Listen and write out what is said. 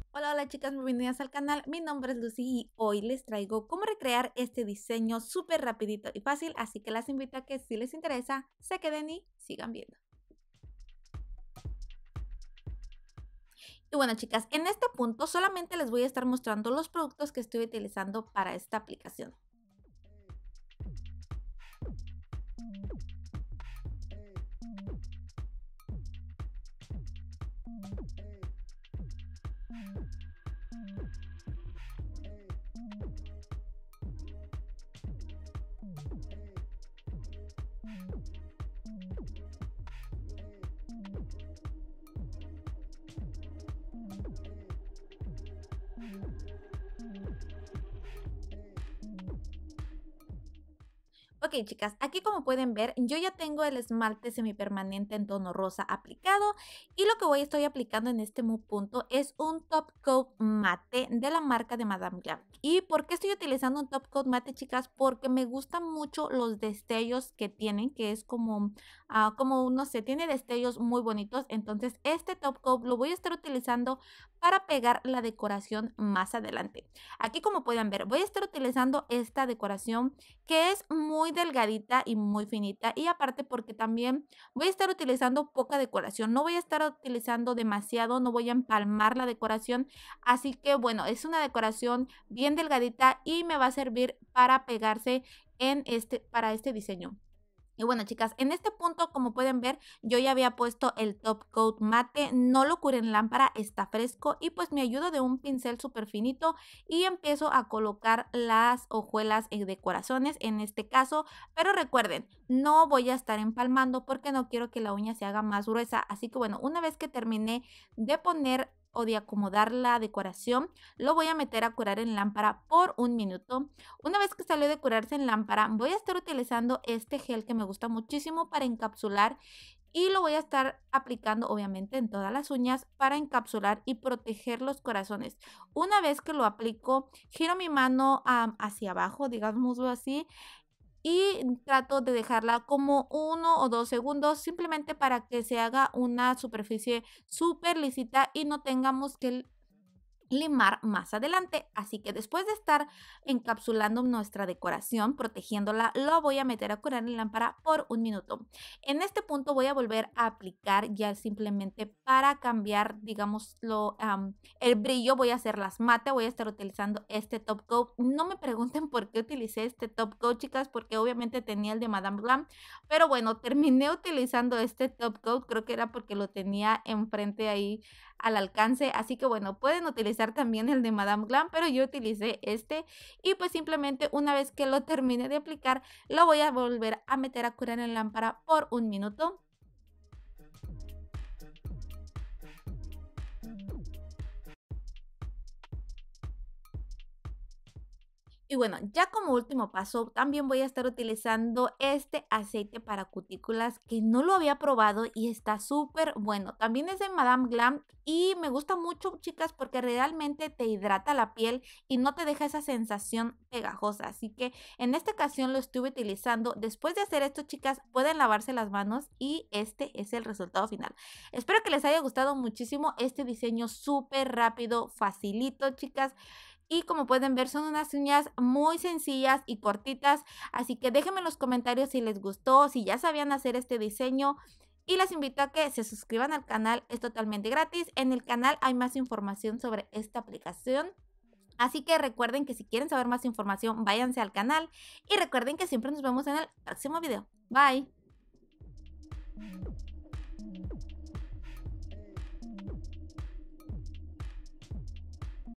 Hola, hola chicas, bienvenidas al canal. Mi nombre es Lucy y hoy les traigo cómo recrear este diseño súper rapidito y fácil, así que las invito a que si les interesa, se queden y sigan viendo. Y bueno chicas, en este punto solamente les voy a estar mostrando los productos que estoy utilizando para esta aplicación. Ok chicas, aquí como pueden ver, yo ya tengo el esmalte semipermanente en tono rosa aplicado y lo que estoy aplicando en este punto es un top coat mate de la marca de Madame Glam. ¿Y por qué estoy utilizando un top coat mate, chicas? Porque me gustan mucho los destellos que tienen, que es como, no sé, tiene destellos muy bonitos. Entonces este top coat lo voy a estar utilizando para pegar la decoración más adelante. Aquí como pueden ver, voy a estar utilizando esta decoración que es muy delgadita y muy finita, y aparte porque también voy a estar utilizando poca decoración, no voy a estar utilizando demasiado, no voy a empalmar la decoración, así que bueno, es una decoración bien delgadita y me va a servir para pegarse para este diseño. Y bueno chicas, en este punto como pueden ver yo ya había puesto el top coat mate, no lo curé en lámpara, está fresco y pues me ayudo de un pincel súper finito y empiezo a colocar las hojuelas de corazones en este caso, pero recuerden, no voy a estar empalmando porque no quiero que la uña se haga más gruesa, así que bueno, una vez que terminé de poner o de acomodar la decoración, lo voy a meter a curar en lámpara por un minuto. Una vez que salió de curarse en lámpara, voy a estar utilizando este gel que me gusta muchísimo para encapsular y lo voy a estar aplicando obviamente en todas las uñas para encapsular y proteger los corazones. Una vez que lo aplico, giro mi mano hacia abajo, digámoslo así, y trato de dejarla como 1 o 2 segundos simplemente para que se haga una superficie súper lisita y no tengamos que limar más adelante. Así que después de estar encapsulando nuestra decoración, protegiéndola, lo voy a meter a curar en lámpara por un minuto. En este punto voy a volver a aplicar ya simplemente para cambiar, digámoslo, el brillo. Voy a hacerlas mate, voy a estar utilizando este top coat. No me pregunten por qué utilicé este top coat, chicas, porque obviamente tenía el de Madame Glam, pero bueno, terminé utilizando este top coat, creo que era porque lo tenía enfrente ahí al alcance, así que bueno, pueden utilizar también el de Madame Glam, pero yo utilicé este y pues simplemente una vez que lo termine de aplicar, lo voy a volver a meter a curar en lámpara por un minuto. Y bueno, ya como último paso, también voy a estar utilizando este aceite para cutículas que no lo había probado y está súper bueno. También es de Madame Glam y me gusta mucho, chicas, porque realmente te hidrata la piel y no te deja esa sensación pegajosa. Así que en esta ocasión lo estuve utilizando. Después de hacer esto, chicas, pueden lavarse las manos y este es el resultado final. Espero que les haya gustado muchísimo este diseño súper rápido, facilito, chicas. Y como pueden ver son unas uñas muy sencillas y cortitas, así que déjenme en los comentarios si les gustó, si ya sabían hacer este diseño. Y les invito a que se suscriban al canal, es totalmente gratis. En el canal hay más información sobre esta aplicación. Así que recuerden que si quieren saber más información, váyanse al canal. Y recuerden que siempre nos vemos en el próximo video. Bye.